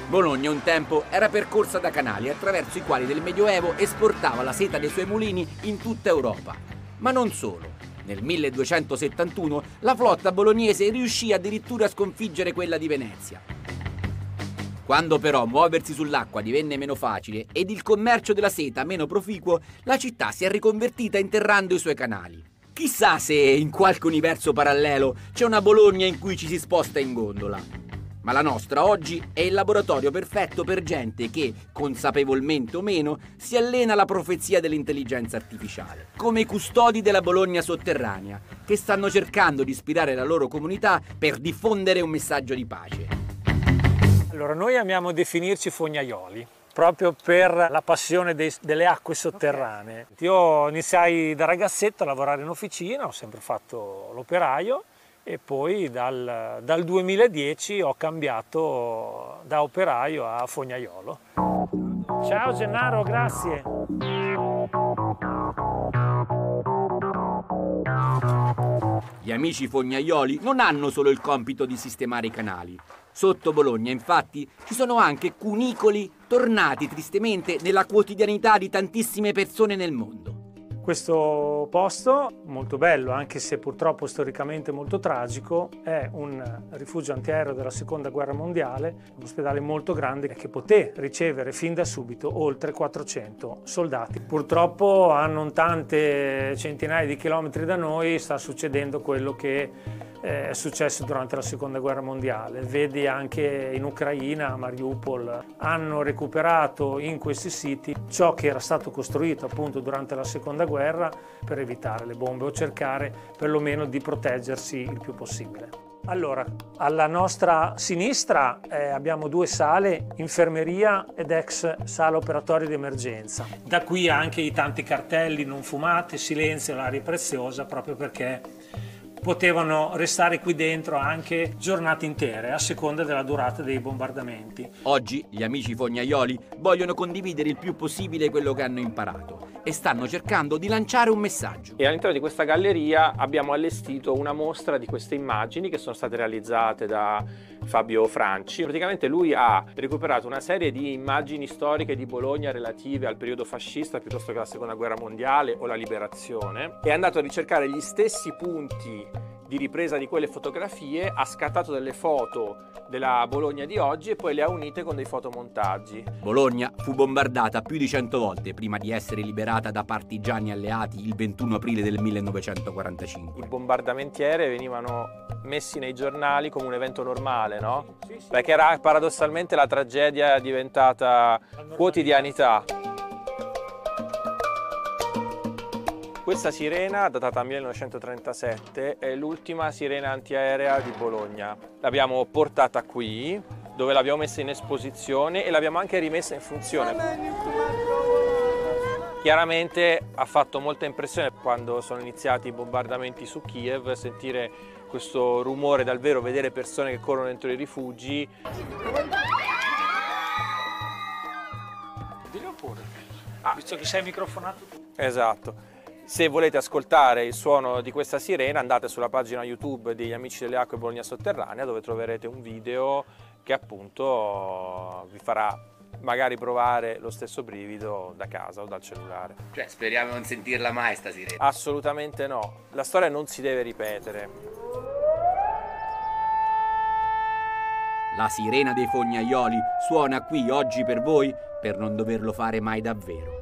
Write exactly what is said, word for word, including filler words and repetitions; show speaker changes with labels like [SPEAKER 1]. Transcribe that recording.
[SPEAKER 1] Bologna un tempo era percorsa da canali attraverso i quali del Medioevo esportava la seta dei suoi mulini in tutta Europa. Ma non solo. Nel milleduecentosettantuno la flotta bolognese riuscì addirittura a sconfiggere quella di Venezia. Quando però muoversi sull'acqua divenne meno facile ed il commercio della seta meno proficuo, la città si è riconvertita interrando i suoi canali. Chissà se in qualche universo parallelo c'è una Bologna in cui ci si sposta in gondola. Ma la nostra oggi è il laboratorio perfetto per gente che, consapevolmente o meno, si allena alla profezia dell'intelligenza artificiale, come i custodi della Bologna sotterranea, che stanno cercando di ispirare la loro comunità per diffondere un messaggio di pace.
[SPEAKER 2] Allora, noi amiamo definirci fognaioli, proprio per la passione dei, delle acque sotterranee. Io iniziai da ragazzetto a lavorare in officina, ho sempre fatto l'operaio, e poi dal, dal duemiladieci ho cambiato da operaio a fognaiolo. Ciao Gennaro, grazie.
[SPEAKER 1] Gli amici fognaioli non hanno solo il compito di sistemare i canali. Sotto Bologna, infatti, ci sono anche cunicoli tornati tristemente nella quotidianità di tantissime persone nel mondo.
[SPEAKER 2] Questo posto, molto bello, anche se purtroppo storicamente molto tragico, è un rifugio antiaereo della Seconda Guerra Mondiale, un ospedale molto grande che poté ricevere fin da subito oltre quattrocento soldati. Purtroppo a non tante centinaia di chilometri da noi sta succedendo quello che è successo durante la Seconda Guerra Mondiale. Vedi anche in Ucraina, a Mariupol, hanno recuperato in questi siti ciò che era stato costruito appunto durante la Seconda Guerra per evitare le bombe o cercare perlomeno di proteggersi il più possibile. Allora, alla nostra sinistra eh, abbiamo due sale, infermeria ed ex sala operatoria di emergenza. Da qui anche i tanti cartelli non fumate, silenzio, l'aria preziosa, proprio perché potevano restare qui dentro anche giornate intere, a seconda della durata dei bombardamenti.
[SPEAKER 1] Oggi gli amici fognaioli vogliono condividere il più possibile quello che hanno imparato e stanno cercando di lanciare un messaggio.
[SPEAKER 3] E all'interno di questa galleria abbiamo allestito una mostra di queste immagini che sono state realizzate da Fabio Franci. Praticamente lui ha recuperato una serie di immagini storiche di Bologna relative al periodo fascista piuttosto che alla Seconda Guerra Mondiale o la Liberazione. È andato a ricercare gli stessi punti di ripresa di quelle fotografie, ha scattato delle foto della Bologna di oggi e poi le ha unite con dei fotomontaggi.
[SPEAKER 1] Bologna fu bombardata più di cento volte prima di essere liberata da partigiani alleati il ventuno aprile del millenovecentoquarantacinque.
[SPEAKER 3] I bombardamenti aerei venivano messi nei giornali come un evento normale, no? Sì, sì. Perché era paradossalmente la tragedia diventata quotidianità. Questa sirena, datata millenovecentotrentasette, è l'ultima sirena antiaerea di Bologna. L'abbiamo portata qui, dove l'abbiamo messa in esposizione e l'abbiamo anche rimessa in funzione. Chiaramente ha fatto molta impressione quando sono iniziati i bombardamenti su Kiev, sentire questo rumore dal vero, vedere persone che corrono dentro i rifugi.
[SPEAKER 2] Dillo pure, ah. Visto che sei microfonato tu.
[SPEAKER 3] Esatto. Se volete ascoltare il suono di questa sirena, andate sulla pagina YouTube degli Amici delle Acque Bologna Sotterranea, dove troverete un video che appunto vi farà magari provare lo stesso brivido da casa o dal cellulare.
[SPEAKER 1] Cioè, speriamo di non sentirla mai sta sirena.
[SPEAKER 3] Assolutamente no, la storia non si deve ripetere.
[SPEAKER 1] La sirena dei fognaioli suona qui oggi per voi, per non doverlo fare mai davvero.